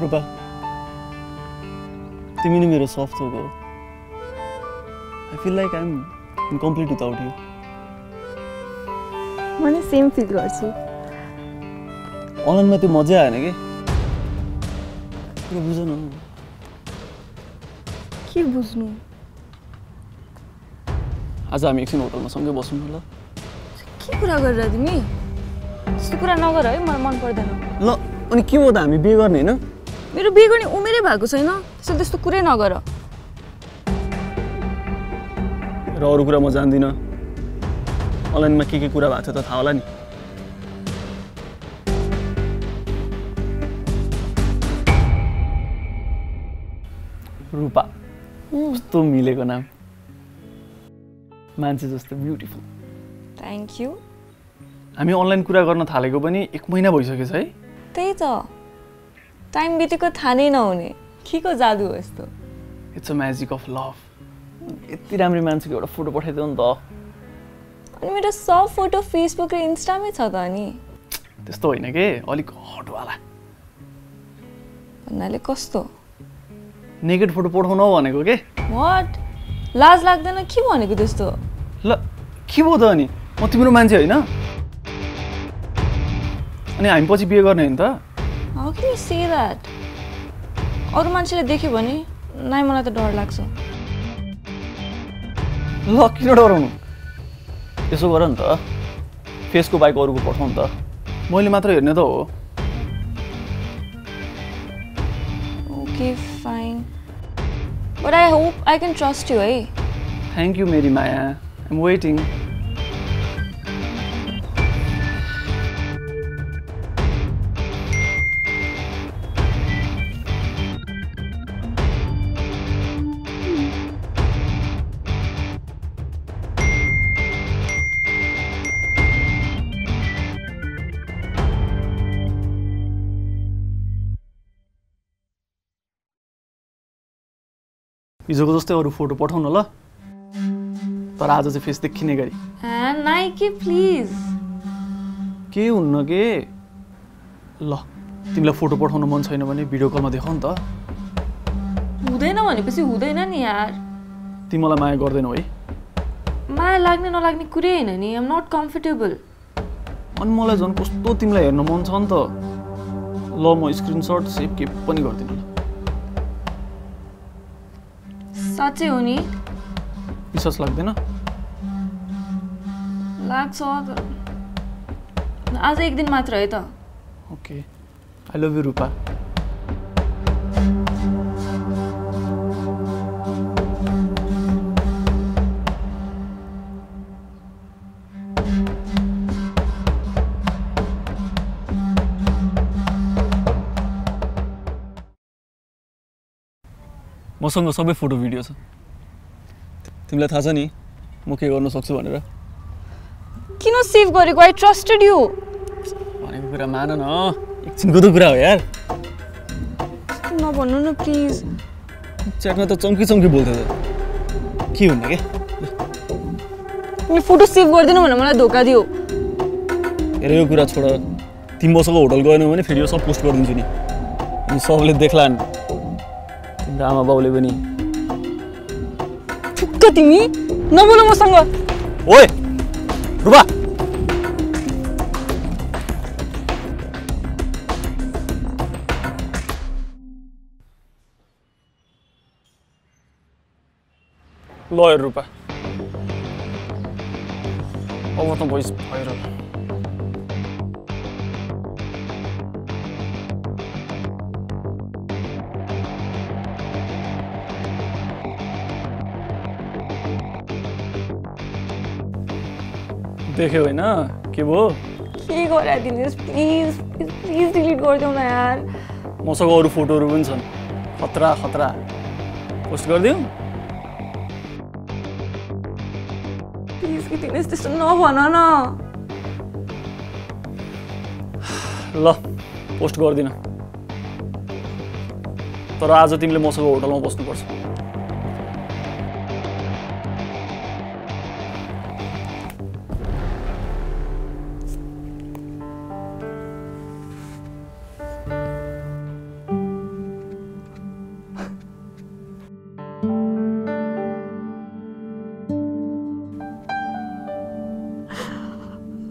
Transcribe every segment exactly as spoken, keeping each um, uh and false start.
रुपा तिमी नै मेरो सफ्ट हो I feel like I'm incomplete without you मैले सेम फिल गर्छु अनलाइनमा त्यो मजा आएन के के बुझ्नु न के बुझ्नु आज हामी एकछिन होटलमा सँगै बसौँ न ल के कुरा गरिरा तिमी त्यस्तो कुरा नगर है मलाई मन पर्दैन ल अनि के हो त हामी बिहे गर्ने हैन मेरो बिहे गर्ने उमेरै भएको छैन त्यसो त्यस्तो कुरै नगर र अरु कुरा म जान्दिन अनलाइनमा के के कुरा भएको छ त थाहा होला नि रूपा कस्तो मिलेको नाम मान्छे जस्तो ब्युटिफुल थ्यांक यू हामी अनलाइन कुरा गर्न थालेको पनि एक महिना भइसकेछ है त्यही त टाइम बितेको थाहा नै नहुने के को जादु हो यस्तो it's a magic of love यति राम्रो मान्छेको एउटा फोटो पठाइदियो नि त अनि मेरो सब फोटो फेसबुक र इन्स्टामै छ त अनि त्यस्तो होइन के अलिक हट वाला भन्नाले कस्तो नेकेड फोटो पठाउन भनेको के व्हाट लाज लाग्दैन के भनेको त्यस्तो ल के भयो त अनि म तिम्रो मान्छे हैन अनि हामी पछि बिहे गर्ने हैन त how can you say that अरु मान्छेले देख्यो भने नाइ मलाई त डर लाग्छ ल किन डराउनु यसो गर नि त फेसको बाइक अरुको पठाउ नि त मैले मात्र हेर्ने त हो okay fine but I hope I can trust you है थ्यांक यू मेरी माया आई एम वेटिङ हिजोको जस्तै अरु फोटो पठाउन ल तर आज चाहिँ फेस देखिने गरी ए नाइ के प्लिज के हुन्न के ल तिमीलाई फोटो पठाउन मन छैन भने भिडियो कलमा देखाउ नि त हुँदैन भनेपछि हुँदैन नि यार तिमीलाई माया गर्दैनौ है माया लाग्ने नलाग्ने कुरै हैन नि आई एम नट कम्फर्टेबल अनि मलाई झन् कस्तो तिमीलाई हेर्न मन छ नि त ल म स्क्रिनशट सेभ के पनि गर्दिन ल साच्चै हो नि विश्वास लाग्दैन लाग्छ आज एक दिन मात्र है त okay I love you Rupa मसँग सबै फोटो भिडियो छ तिमीलाई थाहा छ नि म के गर्न सक्छु भनेर किन सेभ गरेको आई ट्रस्टेड यु भनेको कुरा मान न एकछिनको त कुरा हो यार नभन्नु न प्लिज च्याटमा त चम्की चम्की बोल्थ्यो त के हुने के नि फोटो सेभ गर्दिन भनेर मलाई धोका दियो हेर यो कुरा छोड तिमी मसँग होटल गएनौ भने फेरि यो सब पोस्ट गरिदिन्छु नि अनि सबले देख्लान् तिम्रो आमा बाउले पनि चुक्क तिमी नबोल मसँग ओए रुबा लयर रूपा अब त भोइस भएर देख्यो होइन के भयो के गराइदिनुहोस् प्लिज प्लिज डिलिट गरिदेऊ न यार मसँग अरू फोटोहरू पनि छन् खतरा खतरा पोस्ट गरिदिउँ प्लिज कि दिनुहोस् त्यस्तो नभन न ल पोस्ट गर्दिन तर आज तिमीले मसँग होटलमा बस्नुपर्छ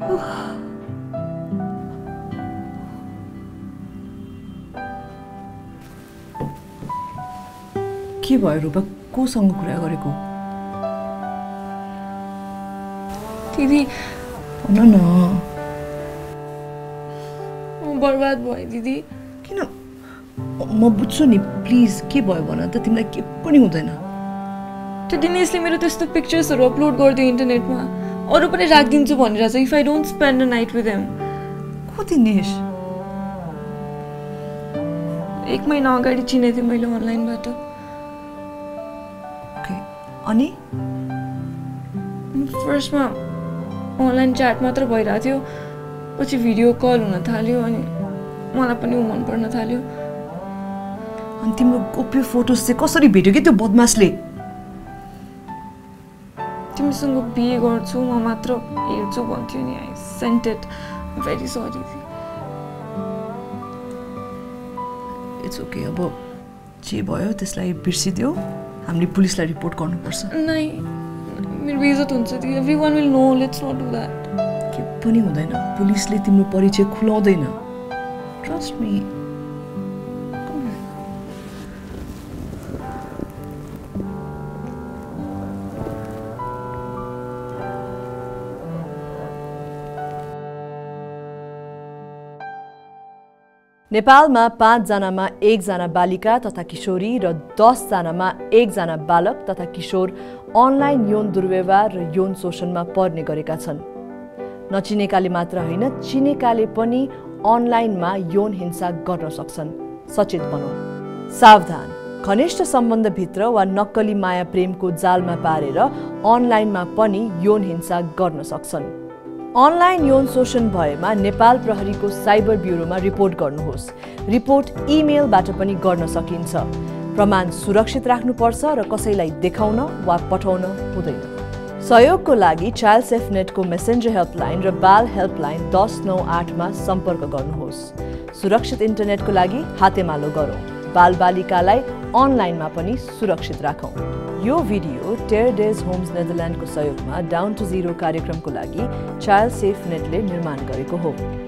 के भयो रूपा कोसँग कुरा गरेको दिदी भन न म बर्बाद भएँ दिदी किन म बुझ्छु नि प्लिज के भयो भन त तिमीलाई के पनि हुँदैन त्यो दिनेशले मेरो त्यस्तो पिक्चर्सहरू अपलोड गरिदियो इन्टरनेटमा अरू पनि राखिदिन्छु भनिरहेको छ if I don't spend a night with him को दिनेश एक महिना अगाडि चिनेको थिएँ मैले अनलाइनबाट ओके अनि फर्स्टमा अनलाइन च्याट मात्र भइरहेको थियो पछि भिडियो कल हुन थाल्यो अनि मलाई पनि ऊ मन पर्न थाल्यो अनि तिम्रो गोप्य फोटोज चाहिँ कसरी भेट्यो के त्यो बदमासले तिमीसँग बिहे गर्छु म मात्र हेर्छु भन्थ्यो नि I sent it very sorry it's okay अब जे भयो त्यसलाई बिर्सिदियो हामीले पुलिसलाई रिपोर्ट गर्नुपर्छ नै मेरो बेइज्जत हुन्छ त्यो everyone will know let's not do that के पनि हुँदैन पुलिसले तिम्रो परिचय खुलाउँदैन ट्रस्ट मी नेपालमा पाँच जनामा एक जना बालिका तथा किशोरी र दस जनामा एक जना बालक तथा किशोर अनलाइन यौन दुर्व्यवहार र यौन शोषणमा पर्ने गरेका छन्। नचिनेकाले मात्र होइन चिनेकाले पनि अनलाइनमा यौन हिंसा गर्न सक्छन्। सचेत बनौं। सावधान, घनिष्ठ सम्बन्धभित्र वा नक्कली माया प्रेमको जालमा पारेर अनलाइनमा पनि यौन हिंसा गर्न सक्छन्। अनलाइन यौन शोषण भएमा नेपाल प्रहरीको साइबर ब्युरोमा रिपोर्ट गर्नुहोस्। रिपोर्ट इमेलबाट पनि गर्न सकिन्छ। प्रमाण सुरक्षित राख्नुपर्छ र कसैलाई देखाउन वा पठाउन हुँदैन। सहयोगको लागि चाइल्ड सेफ नेटको मेसेन्जर हेल्पलाइन र बाल हेल्पलाइन दस नौ आठमा सम्पर्क गर्नुहोस्। सुरक्षित इन्टरनेटको लागि हातेमालो गरौँ। बालबालिकालाई अनलाइनमा पनि सुरक्षित राखौँ। यो भिडियो टेरे होम्स नेदरल्यान्डको सहयोगमा डाउन टु जिरो कार्यक्रमको लागि चाइल्ड सेफ नेटले निर्माण गरेको हो।